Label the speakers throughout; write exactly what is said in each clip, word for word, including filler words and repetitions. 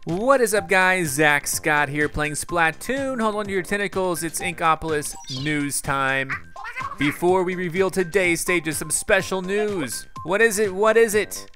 Speaker 1: What is up, guys? Zach Scott here playing Splatoon. Hold on to your tentacles, it's Inkopolis news time. Before we reveal today's stages, some special news. What is it? What is it?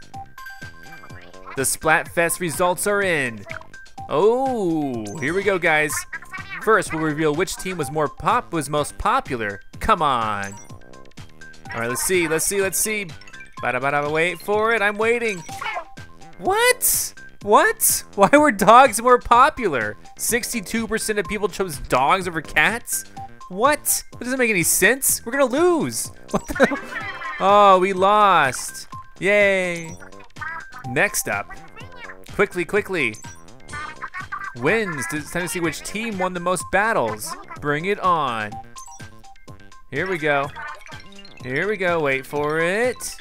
Speaker 1: The Splatfest results are in. Oh, here we go, guys. First, we'll reveal which team was more pop was most popular. Come on. All right, let's see, let's see, let's see. Bada bada, wait for it. I'm waiting. What? What? Why were dogs more popular? sixty-two percent of people chose dogs over cats? What? That doesn't make any sense. We're gonna lose. What the? Oh, we lost. Yay. Next up. Quickly, quickly. Wins. It's time to see which team won the most battles. Bring it on. Here we go. Here we go. Wait for it.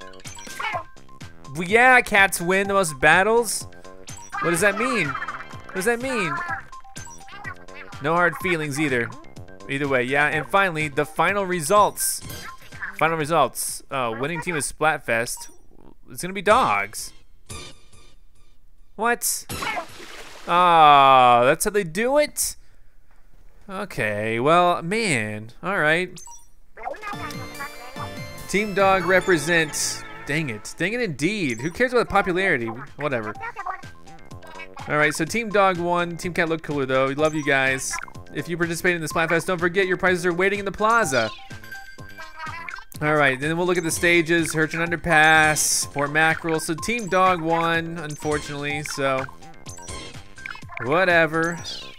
Speaker 1: Yeah, cats win the most battles. What does that mean? What does that mean? No hard feelings either. Either way, yeah. And finally, the final results. Final results. Oh, winning team is Splatfest. It's gonna be dogs. What? Oh, that's how they do it? Okay, well, man. All right. Team Dog represents. Dang it. Dang it indeed. Who cares about the popularity? Whatever. All right, so Team Dog won. Team Cat looked cooler though. We love you guys. If you participate in the Splatfest, don't forget your prizes are waiting in the plaza. All right, then we'll look at the stages. Hurricane Underpass, Port Mackerel. So Team Dog won, unfortunately, so whatever.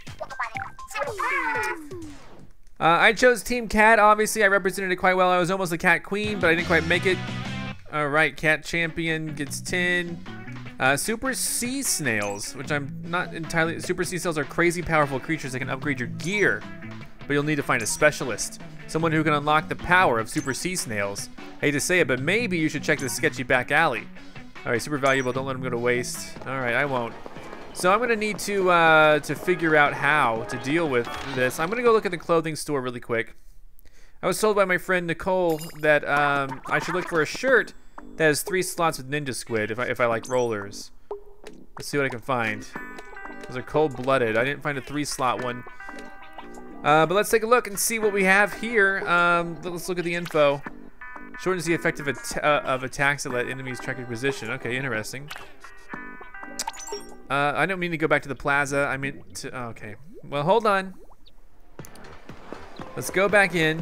Speaker 1: Uh, I chose Team Cat. Obviously, I represented it quite well. I was almost a cat queen, but I didn't quite make it. All right, Cat Champion gets ten. Uh, super Sea Snails, which I'm not entirely. Super Sea Snails are crazy powerful creatures that can upgrade your gear, but you'll need to find a specialist, someone who can unlock the power of Super Sea Snails. I hate to say it, but maybe you should check this sketchy back alley. All right, super valuable. Don't let them go to waste. All right, I won't. So I'm gonna need to uh, to figure out how to deal with this. I'm gonna go look at the clothing store really quick. I was told by my friend Nicole that um, I should look for a shirt that has three slots with Ninja Squid if I, if I like rollers. Let's see what I can find. Those are cold-blooded. I didn't find a three-slot one. Uh, but let's take a look and see what we have here. Um, let's look at the info. Shortens the effective at uh, of attacks that let enemies track your position. Okay, interesting. Uh, I don't mean to go back to the plaza. I mean to. Oh, okay. Well, hold on. Let's go back in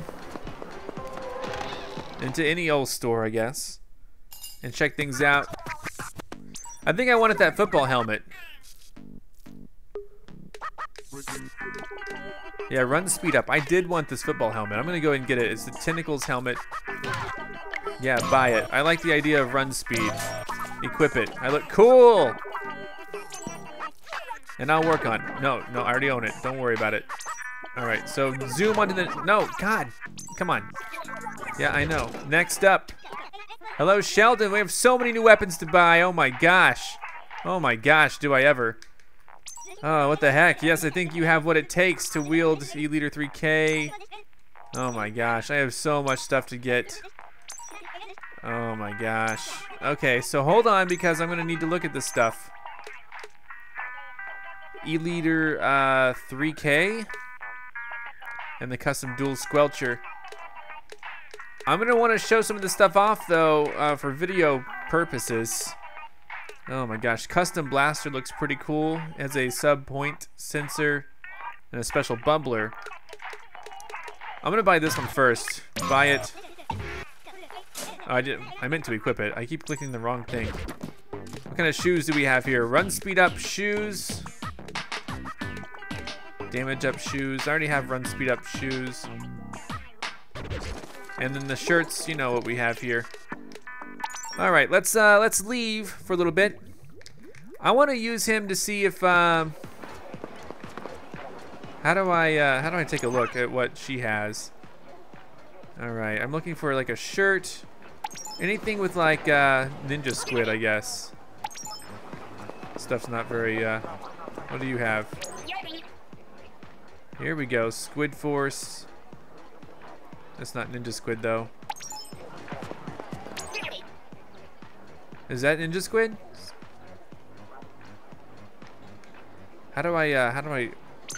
Speaker 1: into any old store, I guess, and check things out. I think I wanted that football helmet. Yeah, run speed up. I did want this football helmet. I'm gonna go ahead and get it. It's the Tentacles helmet. Yeah, buy it. I like the idea of run speed. Equip it. I look cool. And I'll work on it. No, no, I already own it. Don't worry about it. All right, so zoom onto the, no, God, come on. Yeah, I know. Next up. Hello, Sheldon. We have so many new weapons to buy. Oh my gosh. Oh my gosh, do I ever. Oh, what the heck? Yes, I think you have what it takes to wield E-Liter three K. Oh my gosh, I have so much stuff to get. Oh my gosh. Okay, so hold on because I'm gonna need to look at this stuff. E-Liter uh, three K and the custom dual squelcher. I'm gonna want to show some of this stuff off though uh, for video purposes. Oh my gosh, custom blaster looks pretty cool. It has a sub point sensor and a special bubbler. I'm gonna buy this one first. Buy it. Oh, I did. I meant to equip it. I keep clicking the wrong thing. What kind of shoes do we have here? Run speed up shoes. Damage up shoes. I already have run speed up shoes. And then the shirts, you know what we have here. All right, let's uh, let's leave for a little bit. I want to use him to see if um, how do I uh, how do I take a look at what she has? All right, I'm looking for like a shirt, anything with like uh, Ninja Squid, I guess. Stuff's not very. Uh, what do you have? Here we go, Squid Force. That's not Ninja Squid though. Is that Ninja Squid? How do I, uh, how do I...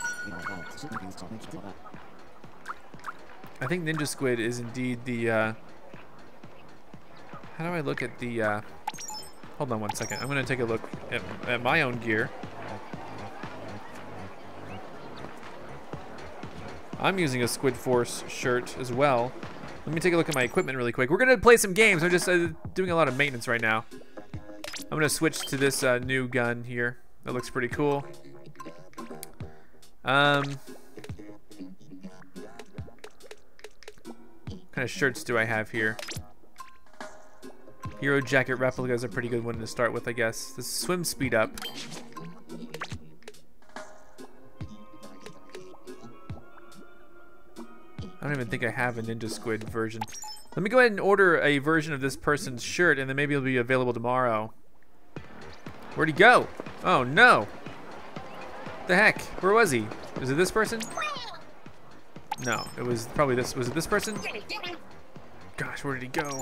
Speaker 1: I think Ninja Squid is indeed the, uh... How do I look at the, uh... Hold on one second. I'm gonna take a look at, at my own gear. I'm using a Squid Force shirt as well. Let me take a look at my equipment really quick. We're gonna play some games. I'm just uh, doing a lot of maintenance right now. I'm gonna switch to this uh, new gun here. That looks pretty cool. Um, what kind of shirts do I have here? Hero Jacket Replica is a pretty good one to start with, I guess. This swim speed up. I don't even think I have a Ninja Squid version. Let me go ahead and order a version of this person's shirt, and then maybe it'll be available tomorrow. Where'd he go? Oh no! What the heck? Where was he? Was it this person? No, it was probably this. Was it this person? Gosh, where did he go?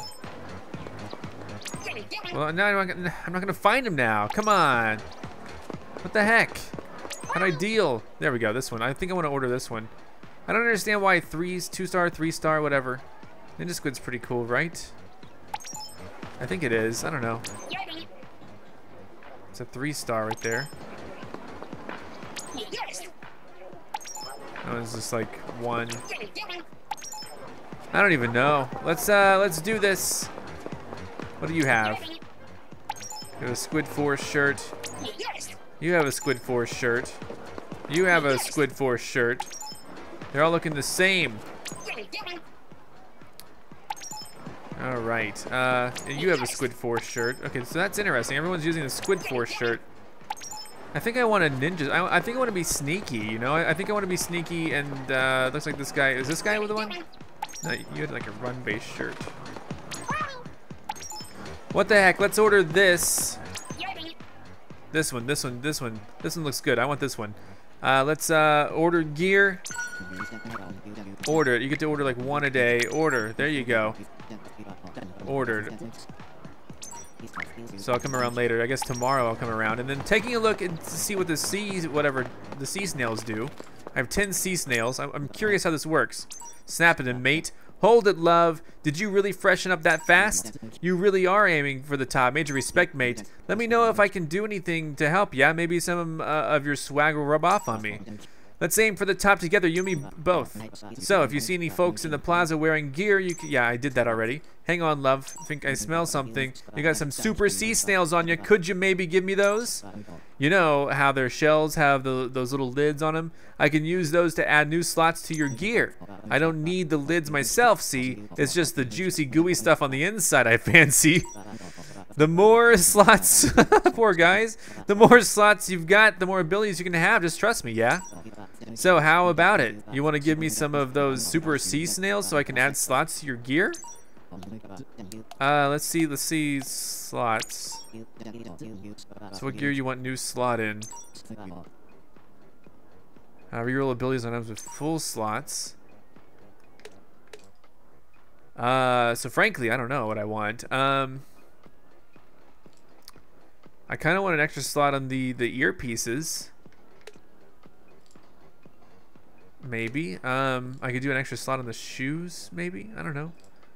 Speaker 1: Well, now I'm not, I'm not gonna find him now. Come on! What the heck? How do I deal? There we go. This one. I think I want to order this one. I don't understand why threes, two star, three star, whatever. Ninja Squid's pretty cool, right? I think it is. I don't know. It's a three star right there. Oh, it's just like one. I don't even know. Let's uh, let's do this. What do you have? You have a Squid Force shirt. You have a Squid Force shirt. You have a Squid Force shirt. They're all looking the same. All right. Uh, you have a Squid Force shirt. Okay, so that's interesting. Everyone's using the Squid Force shirt. I think I want a ninja. I, I think I want to be sneaky. You know, I, I think I want to be sneaky. And uh, looks like this guy. Is this guy with the one? No, you had like a run-based shirt. What the heck? Let's order this. This one. This one. This one. This one looks good. I want this one. Uh, let's uh, order gear. Order it. You get to order like one a day. Order. There you go. Ordered. So I'll come around later. I guess tomorrow I'll come around. And then taking a look and to see what the sea, whatever the sea snails do. I have ten sea snails. I'm, I'm curious how this works. Snap it in, mate. Hold it, love. Did you really freshen up that fast? You really are aiming for the top. Major respect, mate. Let me know if I can do anything to help ya. Maybe some uh, of your swag will rub off on me. Let's aim for the top together, you and me both. So, if you see any folks in the plaza wearing gear, you can... Yeah, I did that already. Hang on, love. I think I smell something. You got some super sea snails on you. Could you maybe give me those? You know how their shells have the, those little lids on them? I can use those to add new slots to your gear. I don't need the lids myself, see? It's just the juicy, gooey stuff on the inside I fancy. The more slots... Poor guys. The more slots you've got, the more abilities you can have. Just trust me, yeah? So how about it? You want to give me some of those super sea snails so I can add slots to your gear? Uh, let's see, let's see slots. So what gear you want new slot in? Uh, reroll abilities on items with full slots. Uh, so frankly, I don't know what I want. Um, I kind of want an extra slot on the, the earpieces. Maybe. Um, I could do an extra slot on the shoes, maybe? I don't know.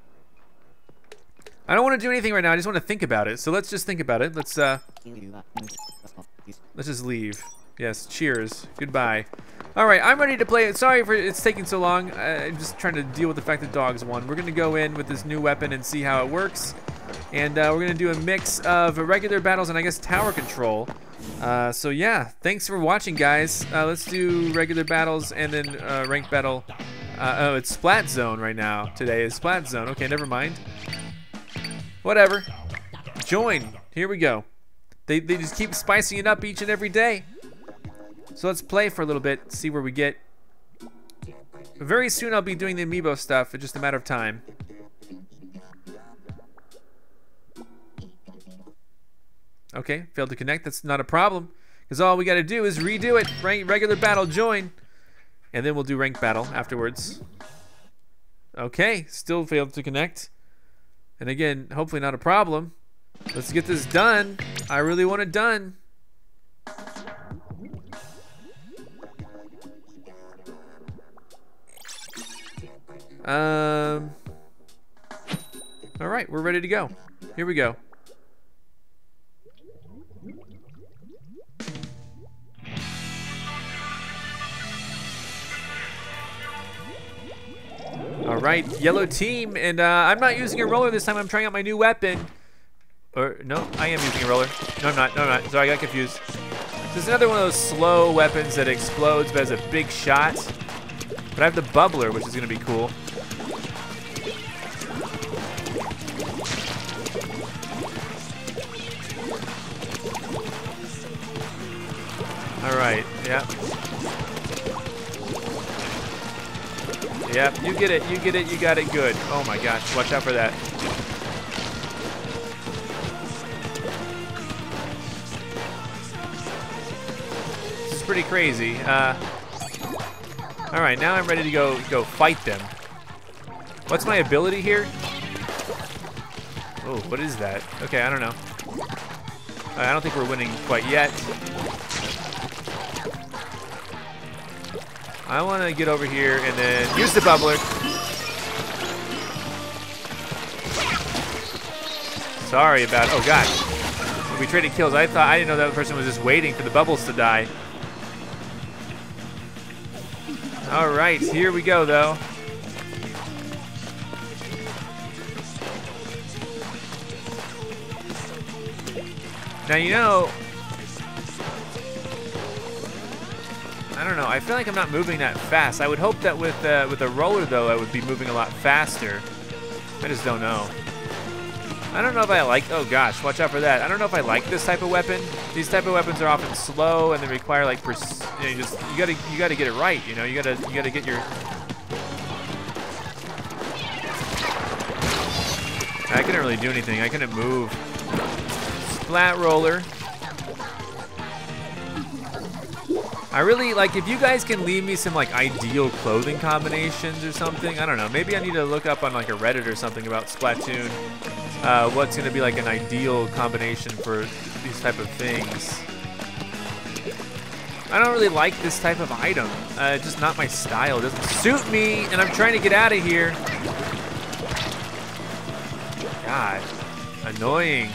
Speaker 1: I don't want to do anything right now. I just want to think about it. So let's just think about it. Let's uh, let's just leave. Yes. Cheers. Goodbye. All right. I'm ready to play it. Sorry for it's taking so long. I'm just trying to deal with the fact that dogs won. We're gonna go in with this new weapon and see how it works. And uh, we're gonna do a mix of regular battles and I guess tower control. Uh, so yeah. Thanks for watching, guys. Uh, let's do regular battles and then uh, ranked battle. Uh, oh, it's Splat Zone right now. Today is Splat Zone. Okay, never mind. Whatever. Join. Here we go. They, they just keep spicing it up each and every day. So let's play for a little bit, see where we get. Very soon I'll be doing the amiibo stuff. It's just a matter of time. Okay, failed to connect. That's not a problem. Because all we got to do is redo it. Rank, regular battle, join. And then we'll do ranked battle afterwards. Okay, still failed to connect. And again, hopefully not a problem. Let's get this done. I really want it done. Um. All right, we're ready to go. Here we go. All right, yellow team, and uh, I'm not using a roller this time. I'm trying out my new weapon. Or no, I am using a roller. No, I'm not. No, I'm not. Sorry, I got confused. This is another one of those slow weapons that explodes but has a big shot. But I have the bubbler, which is going to be cool. All right. Yeah. Yep, you get it, you get it, you got it good. Oh my gosh, watch out for that. This is pretty crazy. Uh, all right, now I'm ready to go go fight them. What's my ability here? Oh, what is that? Okay, I don't know. I don't think we're winning quite yet. I want to get over here and then use the bubbler. Sorry about, oh gosh. When we traded kills, I thought, I didn't know that person was just waiting for the bubbles to die. All right, here we go though. Now, you know, I don't know. I feel like I'm not moving that fast. I would hope that with uh, with a roller, though, I would be moving a lot faster. I just don't know. I don't know if I like. Oh gosh, watch out for that. I don't know if I like this type of weapon. These type of weapons are often slow and they require like pers you, know, you just you gotta you gotta get it right. You know, you gotta you gotta get your. I couldn't really do anything. I couldn't move. Splat roller. I really, like, if you guys can leave me some, like, ideal clothing combinations or something, I don't know. Maybe I need to look up on, like, a Reddit or something about Splatoon. Uh, what's going to be, like, an ideal combination for these type of things. I don't really like this type of item. Uh, it's just not my style. It doesn't suit me, and I'm trying to get out of here. God, annoying.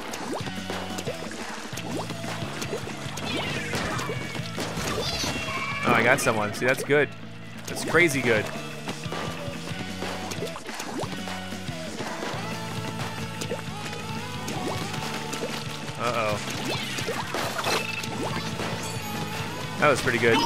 Speaker 1: Oh, I got someone. See, that's good. That's crazy good. Uh-oh. That was pretty good.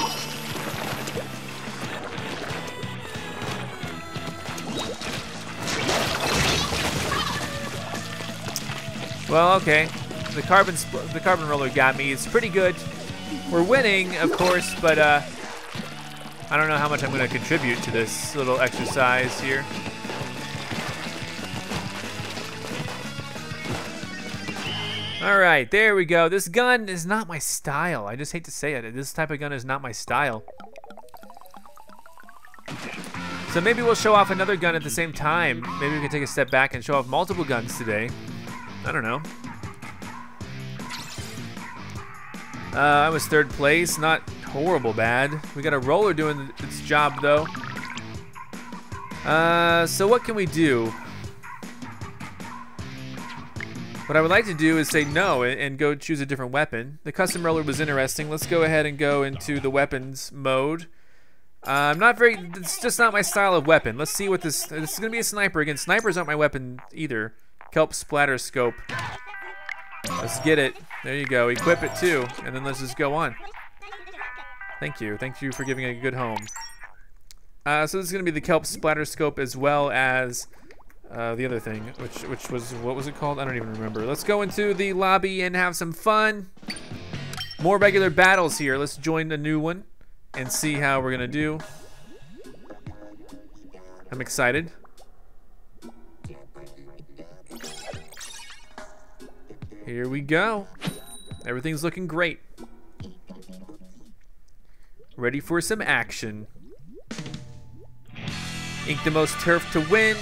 Speaker 1: Well, okay. The carbon the carbon roller got me. It's pretty good. We're winning, of course, but uh, I don't know how much I'm going to contribute to this little exercise here. All right, there we go. This gun is not my style. I just hate to say it. This type of gun is not my style. So maybe we'll show off another gun at the same time. Maybe we can take a step back and show off multiple guns today. I don't know. Uh, I was third place, not horrible bad. We got a roller doing its job though. Uh, so what can we do? What I would like to do is say no and, and go choose a different weapon. The custom roller was interesting. Let's go ahead and go into the weapons mode. Uh, I'm not very, it's just not my style of weapon. Let's see what this, this is gonna be a sniper again. Snipers aren't my weapon either. Kelp splatter scope. Let's get it. There you go. Equip it too, and then let's just go on. Thank you. Thank you for giving it a good home. Uh, so this is going to be the kelp splatter scope as well as uh, the other thing, which which was, what was it called? I don't even remember. Let's go into the lobby and have some fun. More regular battles here. Let's join a new one and see how we're going to do. I'm excited. Here we go. Everything's looking great. Ready for some action. Ink the most turf to win.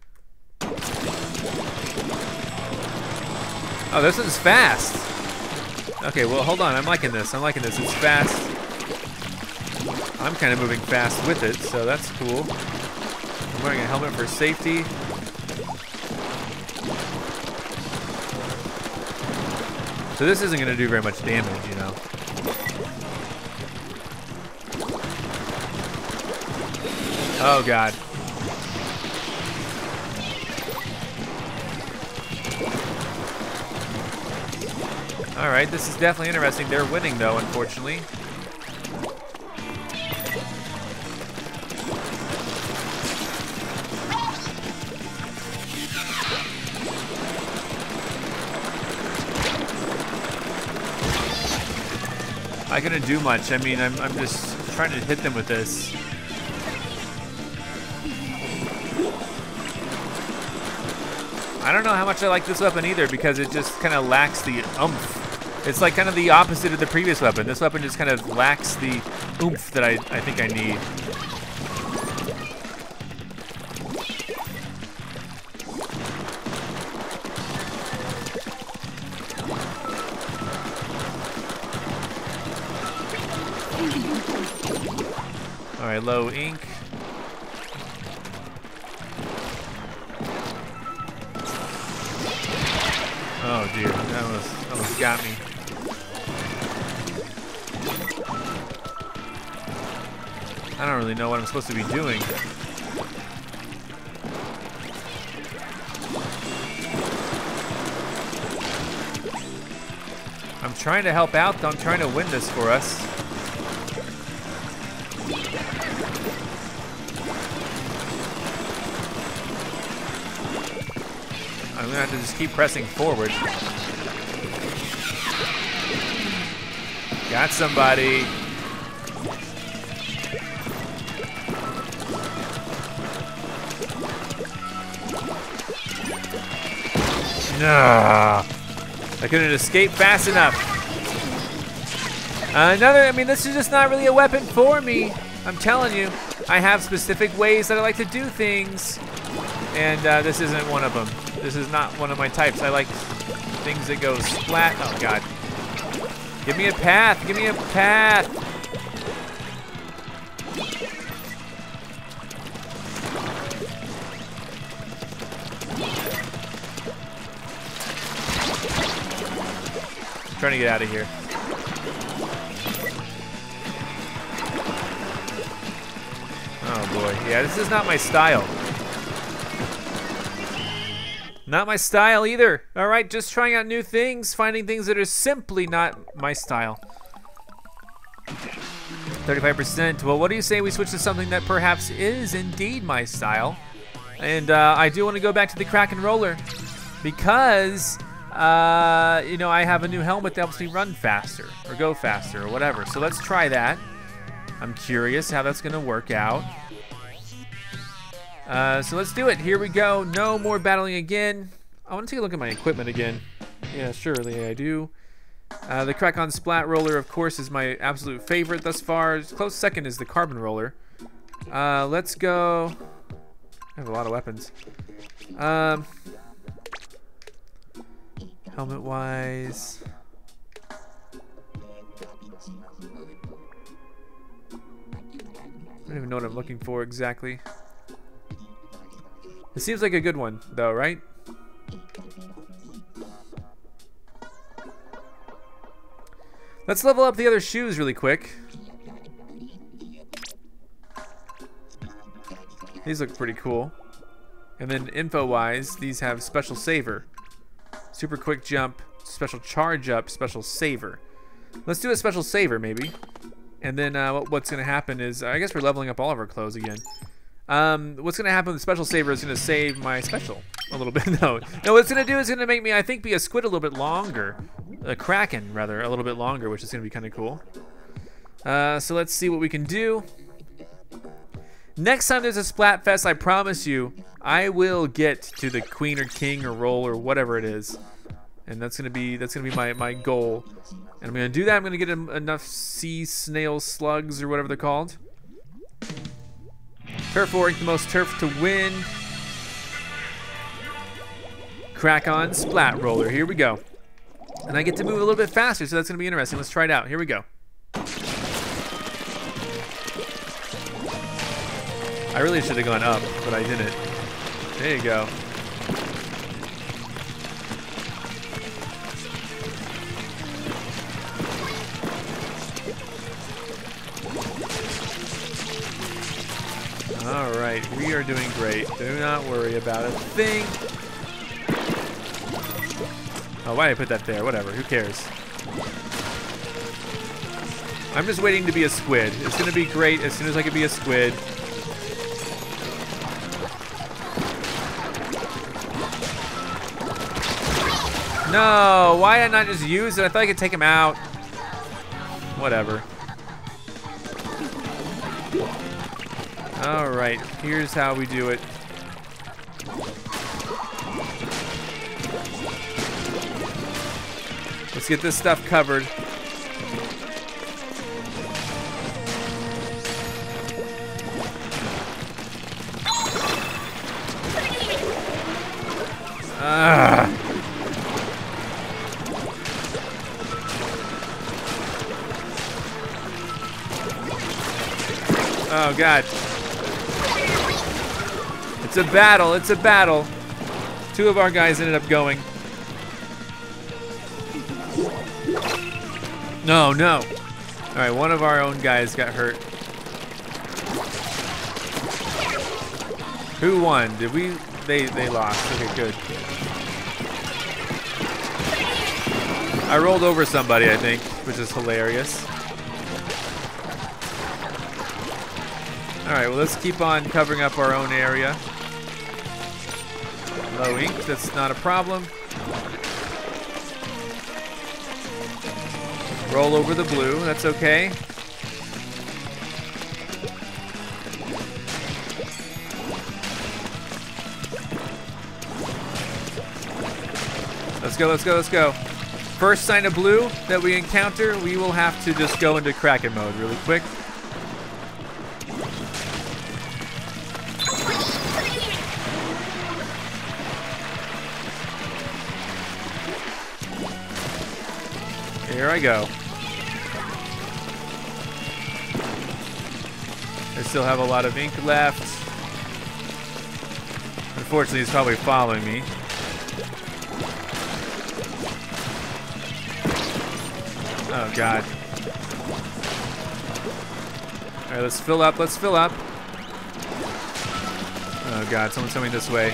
Speaker 1: Oh, this one's fast. Okay, well, hold on. I'm liking this. I'm liking this. It's fast. I'm kind of moving fast with it, so that's cool. I'm wearing a helmet for safety. So this isn't going to do very much damage, you know. Oh, God. All right, this is definitely interesting. They're winning, though, unfortunately. I couldn't do much. I mean, I'm, I'm just trying to hit them with this. I don't know how much I like this weapon either because it just kind of lacks the oomph. It's like kind of the opposite of the previous weapon. This weapon just kind of lacks the oomph that I, I think I need. All right, low ink. Oh dear, that almost, almost got me. I don't really know what I'm supposed to be doing. I'm trying to help out though, I'm trying to win this for us. I'm gonna have to just keep pressing forward. Got somebody. Nah, I couldn't escape fast enough. Uh, another, I mean, this is just not really a weapon for me. I'm telling you, I have specific ways that I like to do things, and uh, this isn't one of them. This is not one of my types. I like things that go splat. Oh God! Give me a path. Give me a path. I'm trying to get out of here. Oh boy. Yeah, this is not my style. Not my style either. All right, just trying out new things, finding things that are simply not my style. thirty-five percent. Well, what do you say we switch to something that perhaps is indeed my style? And uh, I do want to go back to the Kraken Roller because, uh, you know, I have a new helmet that helps me run faster or go faster or whatever. So let's try that. I'm curious how that's going to work out. Uh, so let's do it. Here we go. No more battling again. I want to take a look at my equipment again. Yeah, surely I do. Uh, the Kraken Splat Roller, of course, is my absolute favorite thus far. Close second is the Carbon Roller. Uh, let's go. I have a lot of weapons. Um, Helmet-wise. I don't even know what I'm looking for exactly. It seems like a good one, though, right? Let's level up the other shoes really quick. These look pretty cool. And then info-wise, these have special saver. Super quick jump, special charge up, special saver. Let's do a special saver, maybe. And then uh, what's going to happen is, I guess we're leveling up all of our clothes again. Um, what's going to happen with the special saver is going to save my special a little bit. no, no, what it's going to do is going to make me, I think, be a squid a little bit longer. A Kraken, rather, a little bit longer, which is going to be kind of cool. Uh, so let's see what we can do. Next time there's a Splatfest, I promise you, I will get to the queen or king or roll or whatever it is. And that's going to be, that's going to be my, my goal. And I'm going to do that. I'm going to get enough sea snail slugs or whatever they're called. Turf or the most turf to win. Kraken Splat Roller. Here we go. And I get to move a little bit faster, so that's gonna be interesting. Let's try it out. Here we go. I really should have gone up, but I didn't. There you go. All right, we are doing great. Do not worry about a thing. Oh, why did I put that there? Whatever, who cares? I'm just waiting to be a squid. It's gonna be great as soon as I can be a squid. No, why did I not just use it? I thought I could take him out. Whatever. All right, here's how we do it. Let's get this stuff covered. Ah. Oh God. It's a battle, it's a battle. Two of our guys ended up going. No, no. All right, one of our own guys got hurt. Who won? Did we? They they lost. Okay, good. I rolled over somebody, I think, which is hilarious. All right, well, let's keep on covering up our own area. Low ink, that's not a problem. Roll over the blue, that's okay. Let's go, let's go, let's go. First sign of blue that we encounter, we will have to just go into Kraken mode really quick. Here I go. I still have a lot of ink left. Unfortunately, he's probably following me. Oh, God. All right, let's fill up. Let's fill up. Oh, God. Someone's coming this way.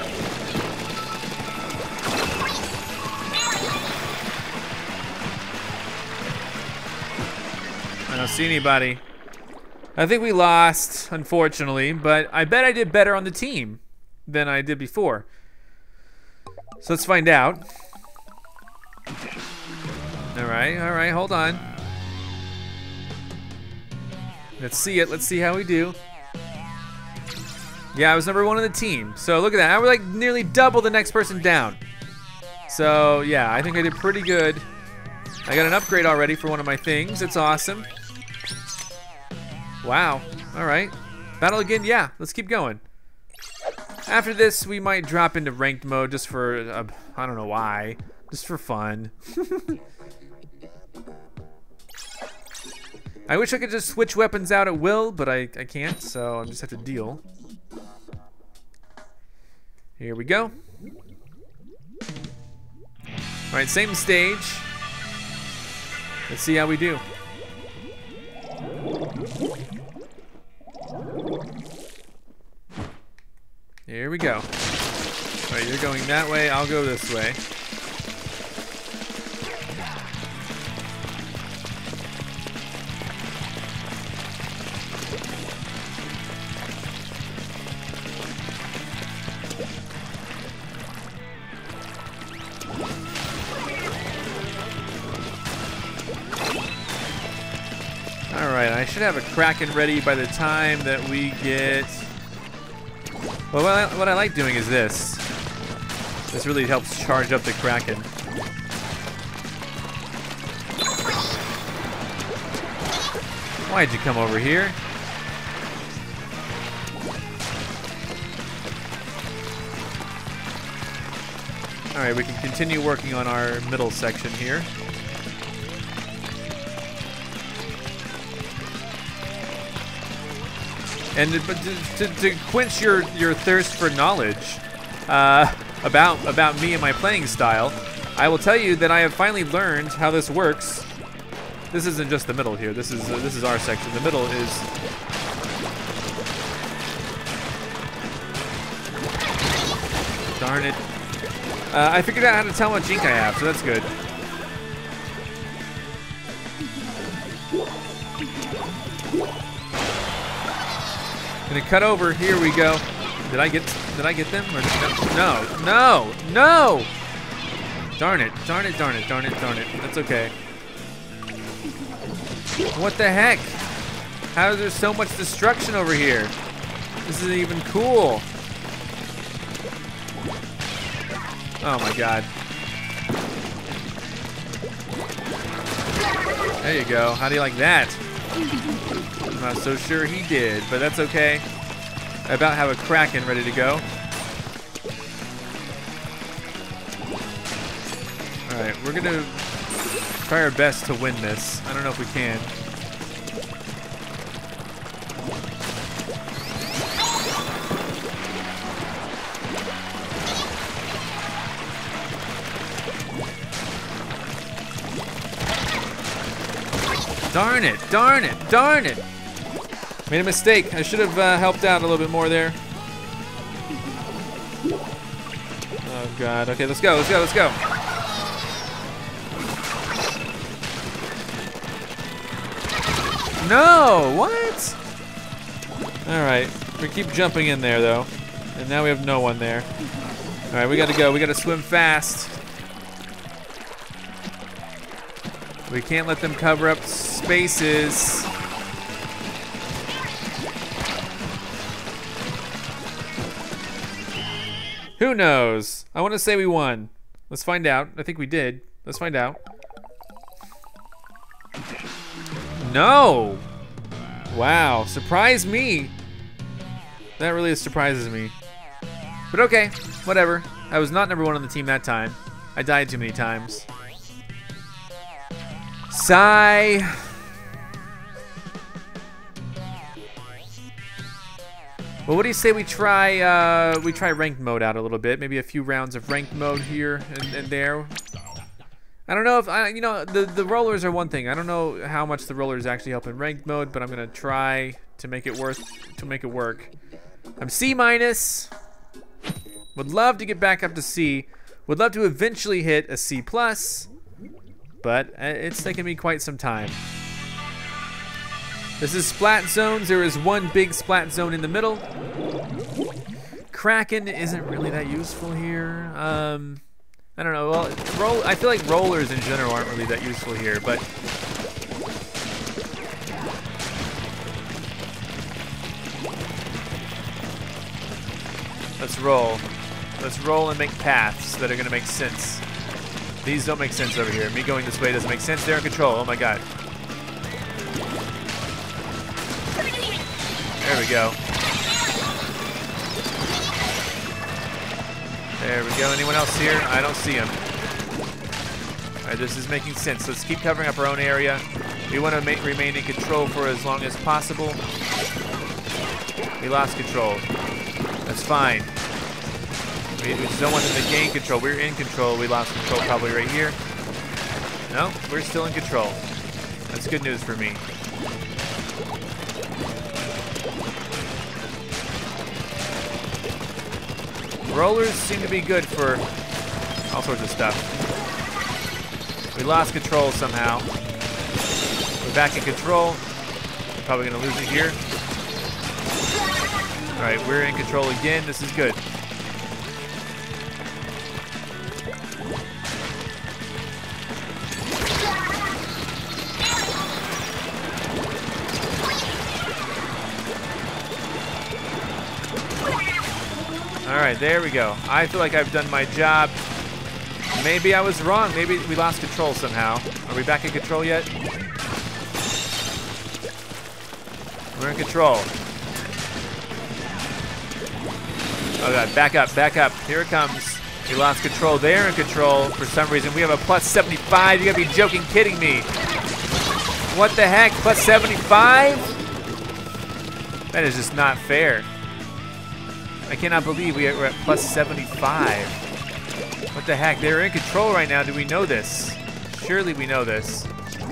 Speaker 1: I don't see anybody. I think we lost, unfortunately, but I bet I did better on the team than I did before. So let's find out. All right, all right, hold on. Let's see it. Let's see how we do. Yeah, I was number one on the team. So look at that. I was like nearly double the next person down. So yeah, I think I did pretty good. I got an upgrade already for one of my things. It's awesome. Wow. All right. Battle again? Yeah. Let's keep going. After this, we might drop into ranked mode just for, uh, I don't know why. Just for fun. I wish I could just switch weapons out at will, but I, I can't, so I just have to deal. Here we go. All right, same stage. Let's see how we do. Here we go. All right, you're going that way, I'll go this way. Alright, I should have a Kraken ready by the time that we get... Well, what I, what I like doing is this. This really helps charge up the Kraken. Why'd you come over here? Alright, we can continue working on our middle section here. And to, to, to quench your, your thirst for knowledge uh, about, about me and my playing style, I will tell you that I have finally learned how this works. This isn't just the middle here. This is uh, this is our section. The middle is. Darn it! Uh, I figured out how to tell how much ink I have, so that's good. Gonna cut over. Here we go. Did I get? Did I get them? Or no? No! No! Darn it! Darn it! Darn it! Darn it! Darn it! That's okay. What the heck? How is there so much destruction over here? This isn't even cool. Oh my god. There you go. How do you like that? I'm not so sure he did, but that's okay. I about have a Kraken ready to go. Alright, we're gonna try our best to win this. I don't know if we can. Darn it, darn it, darn it! Made a mistake. I should have uh, helped out a little bit more there. Oh god, okay, let's go, let's go, let's go. No, what? All right, we keep jumping in there though. And now we have no one there. All right, we gotta go, we gotta swim fast. We can't let them cover up spaces. Who knows? I want to say we won. Let's find out. I think we did. Let's find out. No! Wow, surprise me. That really surprises me. But okay, whatever. I was not number one on the team that time. I died too many times. Sigh. Well, what do you say we try uh, we try ranked mode out a little bit? Maybe a few rounds of ranked mode here and, and there. I don't know if I, you know, the the rollers are one thing. I don't know how much the rollers actually help in ranked mode, but I'm gonna try to make it worth to make it work. I'm C minus. Would love to get back up to C. Would love to eventually hit a C plus. But it's taken me quite some time. This is splat zones. There is one big splat zone in the middle. Kraken isn't really that useful here. Um, I don't know. Well, roll. I feel like rollers in general aren't really that useful here, but let's roll. Let's roll and make paths that are gonna make sense. These don't make sense over here. Me going this way doesn't make sense. They're in control. Oh my god. There we go. There we go. Anyone else here? I don't see him. Alright, this is making sense. Let's keep covering up our own area. We want to remain in control for as long as possible. We lost control. That's fine. We just don't want them to gain control. We're in control. We lost control probably right here. No, we're still in control. That's good news for me. Rollers seem to be good for all sorts of stuff. We lost control somehow. We're back in control. We're probably going to lose it here. All right, we're in control again. This is good. All right, there we go. I feel like I've done my job. Maybe I was wrong. Maybe we lost control somehow. Are we back in control yet? We're in control. Oh god, back up, back up. Here it comes. We lost control. They're in control for some reason. We have a plus seventy-five. You gotta be joking, kidding me. What the heck? Plus seventy-five? That is just not fair. I cannot believe we are at plus seventy-five. What the heck? They're in control right now. Do we know this? Surely we know this.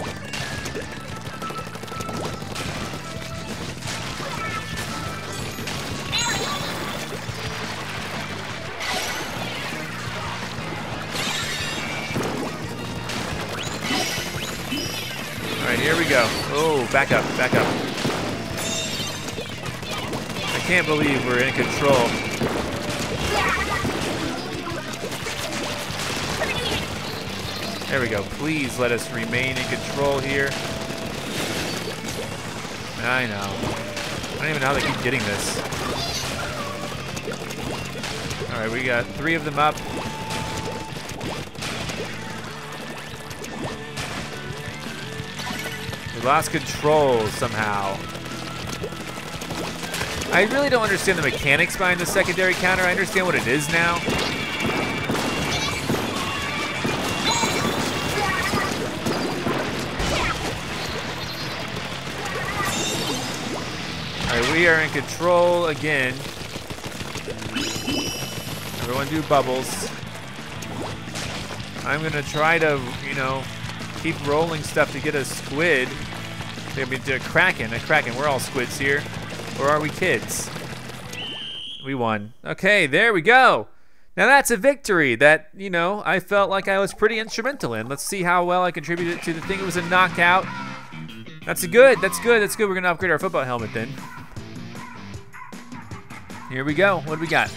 Speaker 1: All right, here we go. Oh, back up, back up. I can't believe we're in control. There we go. Please let us remain in control here. I know. I don't even know how they keep getting this. All right, we got three of them up. We lost control somehow. I really don't understand the mechanics behind the secondary counter. I understand what it is now. All right, we are in control again. Everyone do bubbles. I'm gonna try to, you know, keep rolling stuff to get a squid. I mean, a kraken, a kraken. We're all squids here. Or are we kids? We won. Okay, there we go. Now that's a victory that, you know, I felt like I was pretty instrumental in. Let's see how well I contributed to the thing. It was a knockout. That's a good, that's good, that's good. We're gonna upgrade our football helmet then. Here we go, what do we got?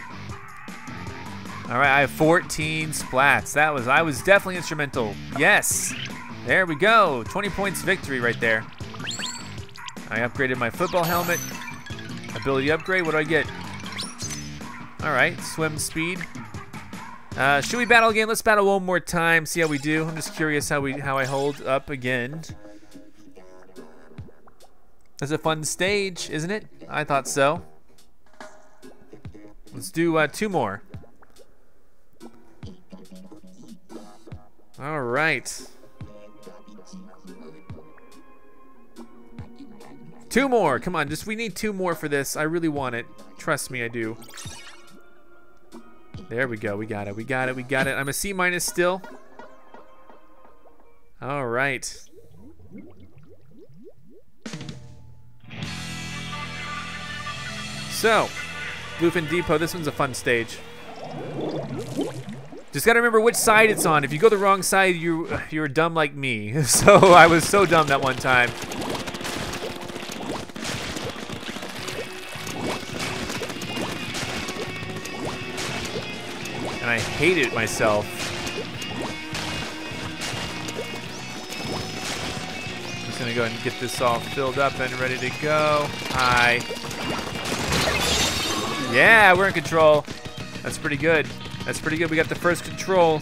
Speaker 1: All right, I have fourteen splats. That was, I was definitely instrumental. Yes, there we go. twenty points victory right there. I upgraded my football helmet. Ability upgrade, what do I get? All right, swim speed. Uh, should we battle again? Let's battle one more time, see how we do. I'm just curious how we how I hold up again. It's a fun stage, isn't it? I thought so. Let's do uh, two more. All right. Two more, come on, just we need two more for this. I really want it. Trust me, I do. There we go, we got it, we got it, we got it. I'm a C minus still. All right. So, Bluefin Depot, this one's a fun stage. Just gotta remember which side it's on. If you go the wrong side, you, you're dumb like me. So I was so dumb that one time. And I hated myself. I'm just gonna go ahead and get this all filled up and ready to go. Hi. Yeah, we're in control. That's pretty good. That's pretty good. We got the first control.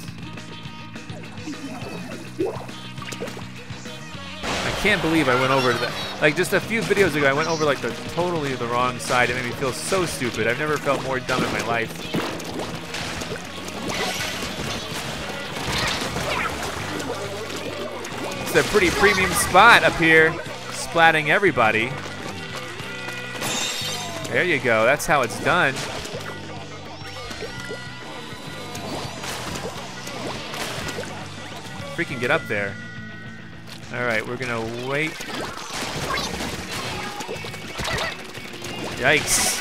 Speaker 1: I can't believe I went over to that. Like just a few videos ago, I went over like the totally the wrong side. It made me feel so stupid. I've never felt more dumb in my life. It's a pretty premium spot up here, splatting everybody. There you go. That's how it's done. Freaking get up there. All right, we're gonna wait. Yikes.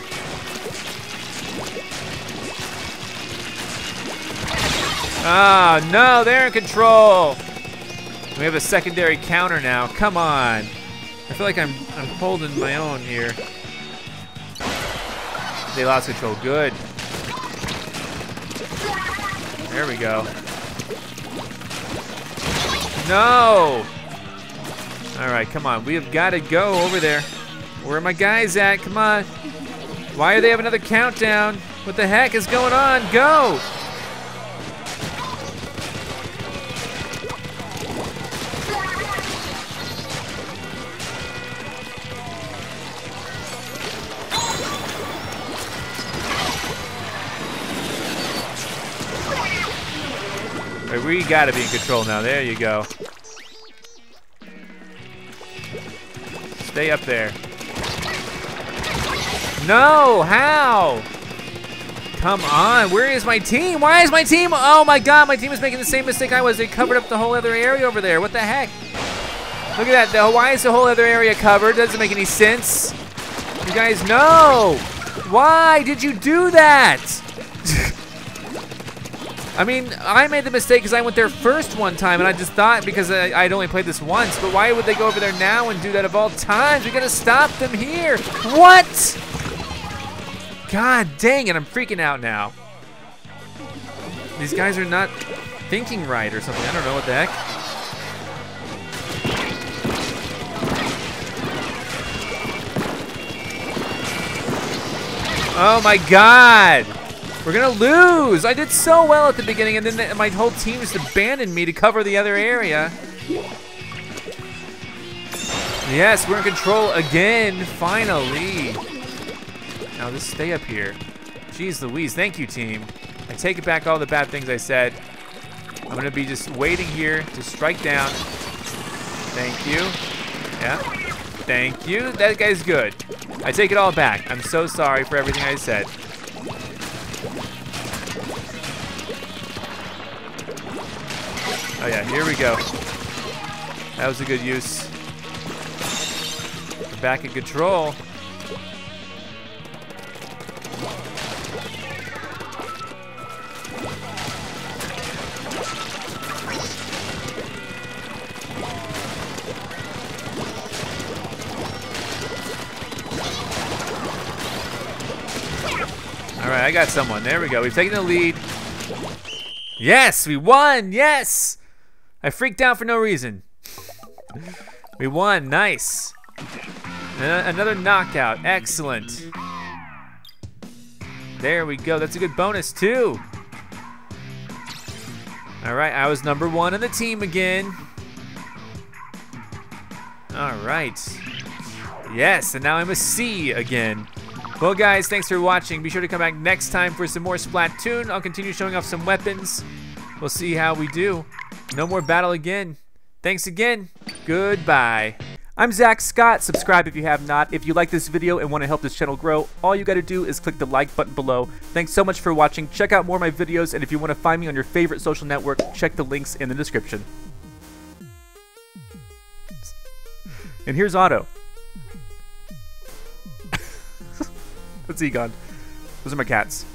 Speaker 1: Oh, no, they're in control. We have a secondary counter now. Come on. I feel like I'm, I'm holding my own here. They lost control. Good. There we go. No! All right, come on. We have got to go over there. Where are my guys at? Come on. Why do they have another countdown? What the heck is going on? Go! We gotta be in control now. There you go. Stay up there. No, how? Come on, where is my team? Why is my team? Oh my God, my team is making the same mistake I was. They covered up the whole other area over there. What the heck? Look at that, the, why is the whole other area covered? Doesn't make any sense. You guys know. Why did you do that? I mean, I made the mistake because I went there first one time, and I just thought because I, I'd only played this once, but why would they go over there now and do that of all times? We gotta stop them here. What? God dang it, I'm freaking out now. These guys are not thinking right or something. I don't know what the heck. Oh my God. We're gonna lose. I did so well at the beginning, and then the, my whole team just abandoned me to cover the other area. Yes, we're in control again, finally. Now just stay up here. Jeez Louise, thank you, team. I take it back all the bad things I said. I'm gonna be just waiting here to strike down. Thank you. Yeah, thank you. That guy's good. I take it all back. I'm so sorry for everything I said. Oh yeah, here we go. That was a good use. We're back in control. All right, I got someone. There we go. We've taken the lead. Yes, we won. Yes. I freaked out for no reason. We won. Nice. Another knockout. Excellent. There we go. That's a good bonus too. All right, I was number one on the team again. All right. Yes, and now I'm a C again. Well, guys, thanks for watching. Be sure to come back next time for some more Splatoon. I'll continue showing off some weapons. We'll see how we do. No more battle again. Thanks again. Goodbye. I'm Zack Scott. Subscribe if you have not. If you like this video and want to help this channel grow, all you got to do is click the like button below. Thanks so much for watching. Check out more of my videos, and if you want to find me on your favorite social network, check the links in the description. And here's Otto. That's Egon. Those are my cats.